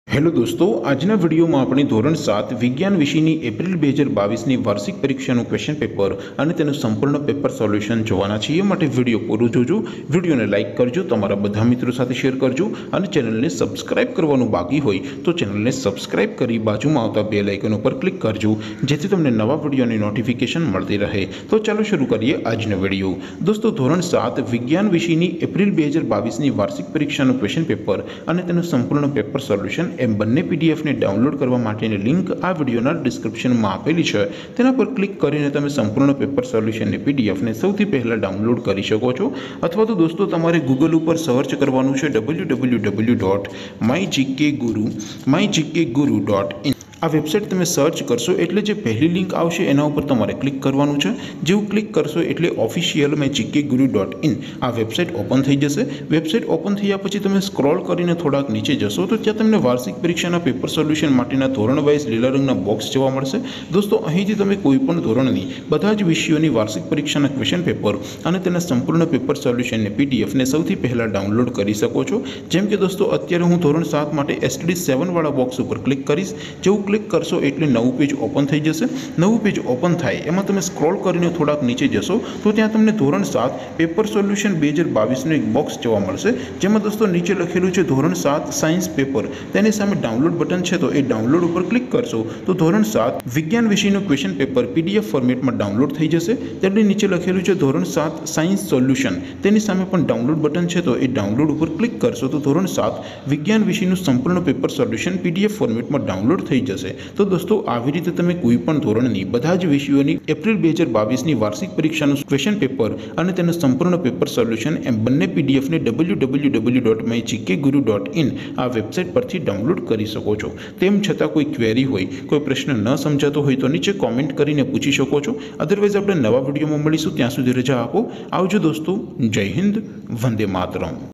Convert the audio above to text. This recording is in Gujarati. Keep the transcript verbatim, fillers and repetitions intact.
हेलो दोस्तों, આજના વિડીયોમાં આપણે ધોરણ સાત વિજ્ઞાન વિષયની એપ્રિલ બે હજાર બાવીસની વાર્ષિક પરીક્ષાનું ક્વેશ્ચન પેપર અને તેનું સંપૂર્ણ પેપર સોલ્યુશન જોવાના છીએ। માટે વિડીયો પૂરો જોજો, વિડીયોને લાઇક કરજો, તમારા બધા મિત્રો સાથે શેર કરજો અને ચેનલને સબસ્ક્રાઇબ કરવાનું બાકી હોય તો ચેનલને સબસ્ક્રાઇબ કરી બાજુમાં આવતા બેલ આઇકન ઉપર ક્લિક કરજો, જેથી તમને નવા વિડીયોની નોટિફિકેશન મળતી રહે। તો ચાલો શરૂ કરીએ આજનો વિડીયો। દોસ્તો, ધોરણ સાત વિજ્ઞાન વિષયની એપ્રિલ બે હજાર બાવીસની વાર્ષિક પરીક્ષાનું ક્વેશ્ચન પેપર અને તેનું સંપૂર્ણ પેપર સોલ્યુશન એમ બંને પીડીએફ ને ડાઉનલોડ કરવા માટેની લિંક આ વિડીયોના ડિસ્ક્રિપ્શનમાં આપેલી છે। તેના પર ક્લિક કરીને તમે સંપૂર્ણ પેપર સોલ્યુશનની પીડીએફ ને સૌથી પહેલા ડાઉનલોડ કરી શકો છો। અથવા તો દોસ્તો, તમારે ગૂગલ ઉપર સર્ચ કરવાનું છે W W W dot my GK guru my GK guru dot in. આ વેબસાઇટ તમે સર્ચ કરશો એટલે જે પહેલી લિંક આવશે એના ઉપર તમારે ક્લિક કરવાનું છે। જેવું ક્લિક કરશો એટલે official my GK guru dot in આ વેબસાઇટ ઓપન થઈ જશે। વેબસાઇટ ઓપન થયા પછી તમે સ્ક્રોલ કરીને થોડાક નીચે જશો તો ત્યાં તમને વાર્ષિક પરીક્ષાના પેપર સોલ્યુશન માટેના ધોરણ વાઇઝ લીલા રંગના બોક્સ જોવા મળશે। દોસ્તો, અહીંથી તમે કોઈપણ ધોરણની બધા જ વિષયોની વાર્ષિક પરીક્ષાના ક્વેશ્ચન પેપર અને તેના સંપૂર્ણ પેપર સોલ્યુશનની પીડીએફને સૌથી પહેલાં ડાઉનલોડ કરી શકો છો। જેમ કે દોસ્તો, અત્યારે હું ધોરણ સાત માટે એસટીડી સેવન વાળા બોક્સ ઉપર ક્લિક કરીશ। જેવું ક્લિક કરશો એટલે નવું પેજ ઓપન થઈ જશે। નવું પેજ ઓપન થાય એમાં તમે સ્ક્રોલ કરીને થોડાક નીચે જશો તો ત્યાં તમને ધોરણ સાત પેપર સોલ્યુશન બે હજાર બાવીસનું એક બોક્સ જોવા મળશે, જેમાં દોસ્તો નીચે લખેલું છે ધોરણ સાત સાયન્સ પેપર। તેની સામે ડાઉનલોડ બટન છે, તો એ ડાઉનલોડ ઉપર ક્લિક કરશો તો ધોરણ સાત વિજ્ઞાન વિષયનું ક્વેશ્ચન પેપર પીડીએફ ફોર્મેટમાં ડાઉનલોડ થઈ જશે। તેની નીચે લખેલું છે ધોરણ સાત સાયન્સ સોલ્યુશન, તેની સામે પણ ડાઉનલોડ બટન છે, તો એ ડાઉનલોડ ઉપર ક્લિક કરશો તો ધોરણ સાત વિજ્ઞાન વિષયનું સંપૂર્ણ પેપર સોલ્યુશન પીડીએફ ફોર્મેટમાં ડાઉનલોડ થઈ જશે। તો દોસ્તો, આવી રીતે તમે કોઈ પણ ધોરણની બધા જ વિષયોની એપ્રિલ બે હજાર બાવીસની વાર્ષિક પરીક્ષાનું ક્વેશ્ચન પેપર અને તેનું સંપૂર્ણ પેપર સોલ્યુશન એમ બંને પીડીએફને W W W dot my GK guru dot in આ વેબસાઇટ પરથી ડાઉનલોડ કરી શકો છો। તેમ છતાં કોઈ ક્વેરી હોય, કોઈ પ્રશ્ન ન સમજાતો હોય તો નીચે કોમેન્ટ કરીને પૂછી શકો છો। અધરવાઇઝ આપણે નવા વિડીયોમાં મળીશું, ત્યાં સુધી રજા આપો। આવજો દોસ્તો, જય હિન્દ, વંદે માતરમ।